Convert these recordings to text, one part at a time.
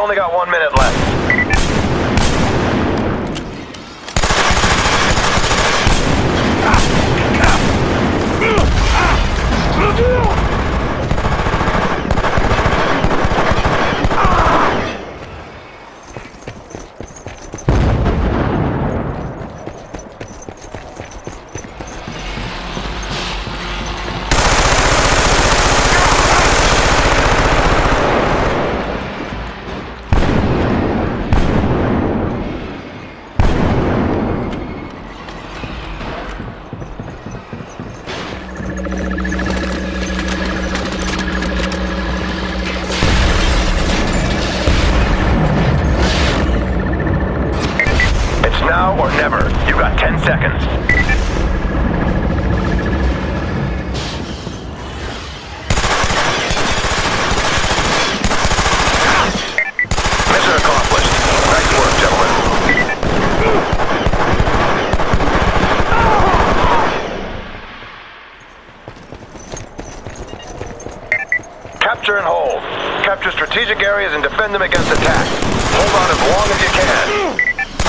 only got 1 minute left. Now or never. You got 10 seconds. Mission accomplished. Nice work, gentlemen. Capture and hold. Capture strategic areas and defend them against attack. Hold on as long as you can.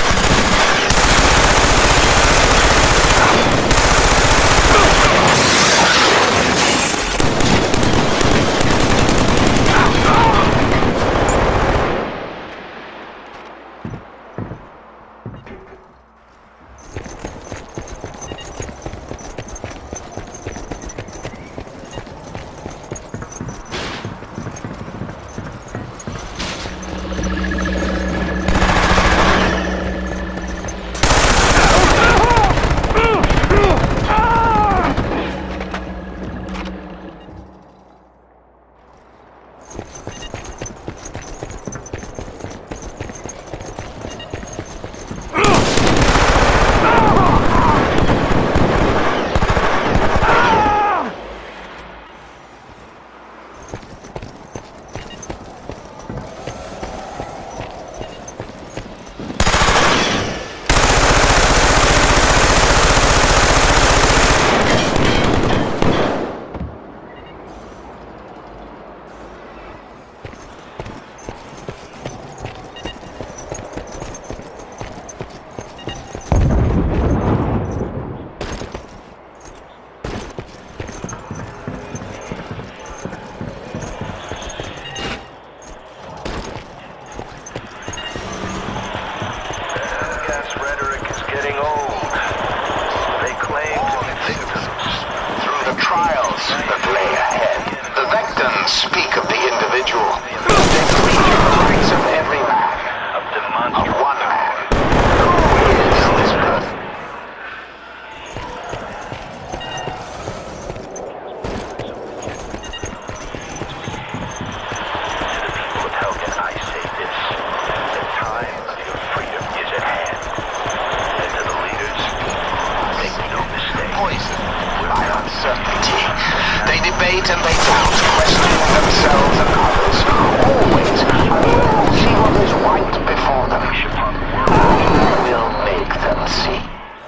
Speak of the individual. They preach the rights of every man, of one man. Who is this person? How can I say this? The time of your freedom is at hand. And to the leaders, make no mistake. Poisoned by uncertainty. They debate and they doubt, questioning themselves and others, always see what is right before them. We will make them see.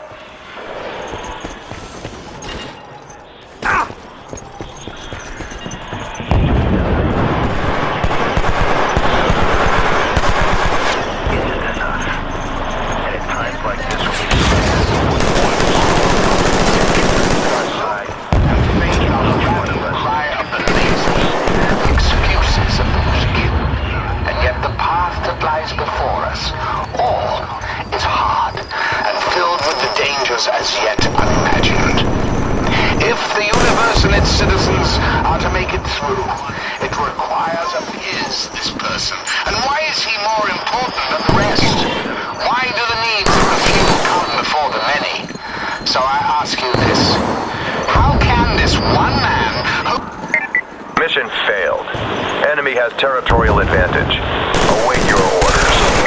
Isn't enough. And at times like this, when we before us. All is hard and filled with the dangers as yet unimagined. If the universe and its citizens are to make it through, it requires of this person. And why is he more important than the rest? Why do the needs of the few come before the many? So I ask you this. How can this one man who... Mission failed. Enemy has territorial advantage. Await your orders.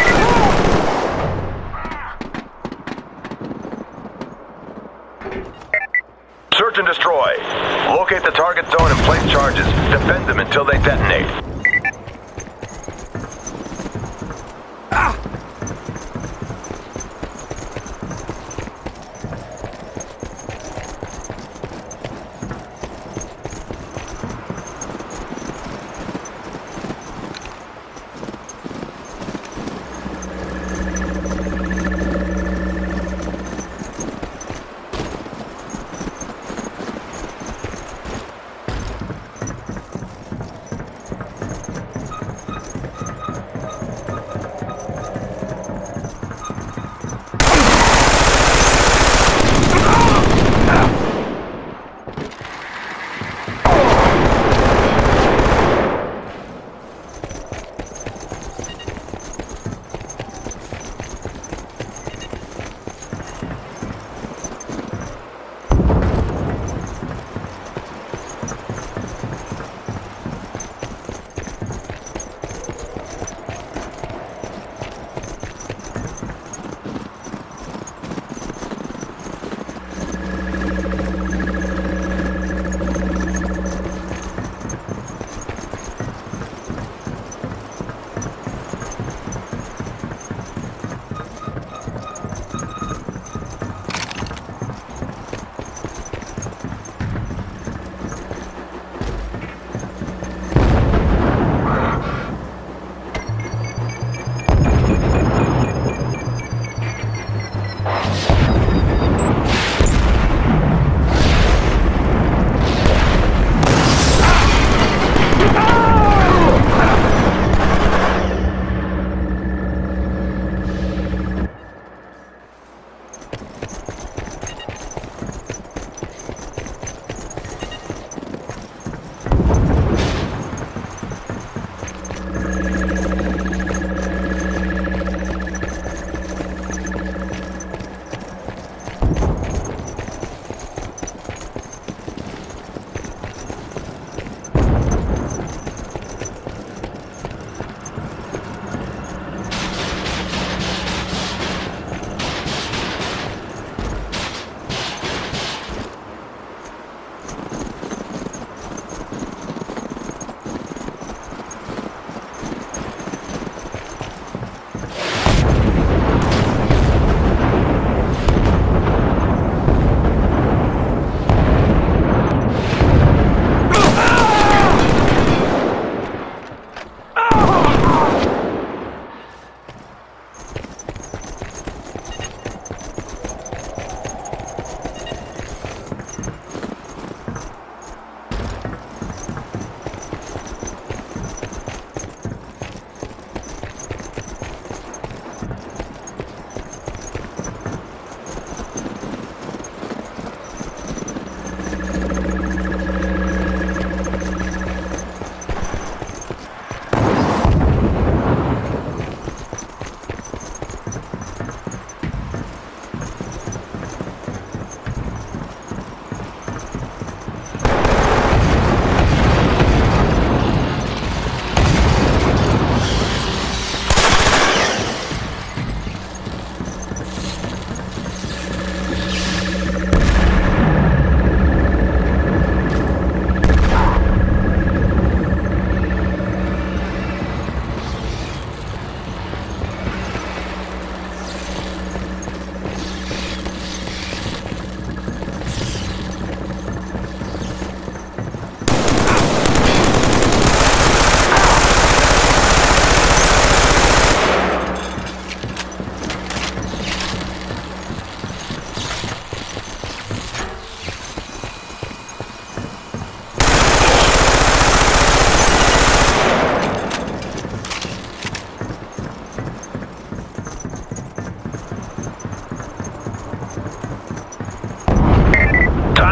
Search and destroy. Locate the target zone and place charges. Defend them until they detonate.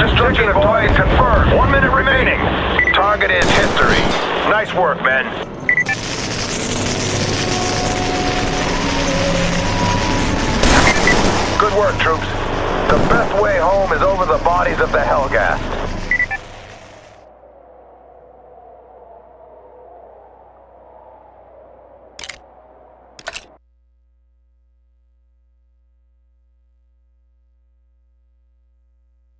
Destruction of target confirmed. 1 minute remaining. Target is history. Nice work, men. Good work, troops. The best way home is over the bodies of the Hellgas.